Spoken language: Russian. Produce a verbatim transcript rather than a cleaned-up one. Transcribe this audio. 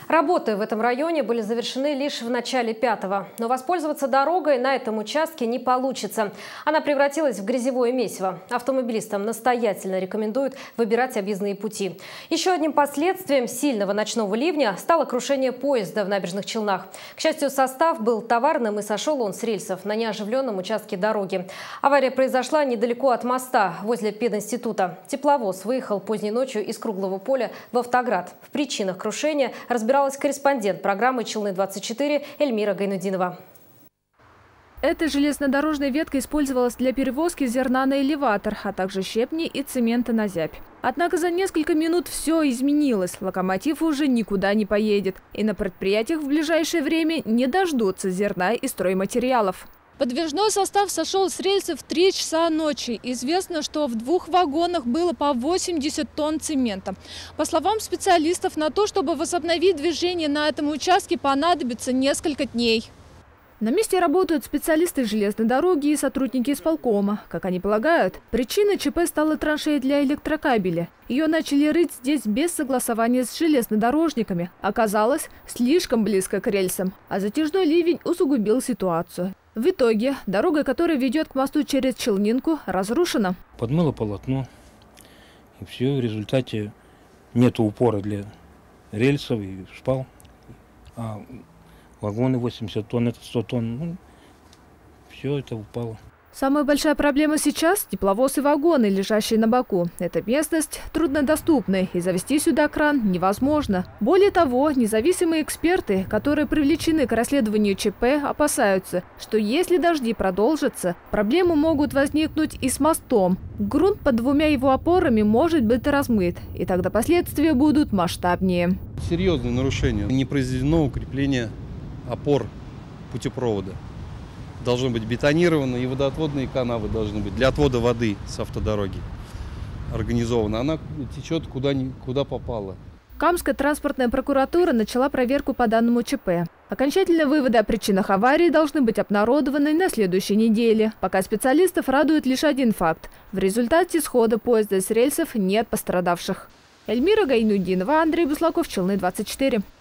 Работы в этом районе были завершены лишь в начале пятого. Но воспользоваться дорогой на этом участке не получится. Она превратилась в грязевое месиво. Автомобилистам настоятельно рекомендуют выбирать объездные пути. Еще одним последствием сильного ночного ливня стало крушение поезда в Набережных Челнах. К счастью, состав был товарным и сошел он с рельсов на неоживленном участке дороги. Авария произошла недалеко от моста, возле пединститута. Тепловоз выехал поздней ночью из Круглого поля в Автоград. В причинах крушения разбирался корреспондент программы «Челны двадцать четыре» Эльмира Гайнудинова. Эта железнодорожная ветка использовалась для перевозки зерна на элеватор, а также щебни и цемента на зябь. Однако за несколько минут все изменилось. Локомотив уже никуда не поедет. И на предприятиях в ближайшее время не дождутся зерна и стройматериалов. Подвижной состав сошел с рельсов в три часа ночи. Известно, что в двух вагонах было по восемьдесят тонн цемента. По словам специалистов, на то, чтобы возобновить движение на этом участке, понадобится несколько дней. На месте работают специалисты железной дороги и сотрудники исполкома. Как они полагают, причиной ЧП стала траншея для электрокабеля. Ее начали рыть здесь без согласования с железнодорожниками. Оказалось, слишком близко к рельсам. А затяжной ливень усугубил ситуацию. В итоге дорога, которая ведет к мосту через Челнинку, разрушена. Подмыло полотно. И все, в результате нет упора для рельсов и шпал. А вагоны восемьдесят тонн, это сто тонн. Ну, все это упало. Самая большая проблема сейчас – тепловоз и вагоны, лежащие на боку. Эта местность труднодоступная, и завести сюда кран невозможно. Более того, независимые эксперты, которые привлечены к расследованию ЧП, опасаются, что если дожди продолжатся, проблемы могут возникнуть и с мостом. Грунт под двумя его опорами может быть размыт, и тогда последствия будут масштабнее. Серьезное нарушение. Не произведено укрепление опор путепровода. Должно быть бетонировано, и водоотводные канавы должны быть для отвода воды с автодороги организована. Она течет куда, ни, куда попало. Камская транспортная прокуратура начала проверку по данному ЧП. Окончательные выводы о причинах аварии должны быть обнародованы на следующей неделе. Пока специалистов радует лишь один факт. В результате схода поезда с рельсов нет пострадавших. Эльмира Гайнудинова, Андрей Буслаков, Челны двадцать четыре.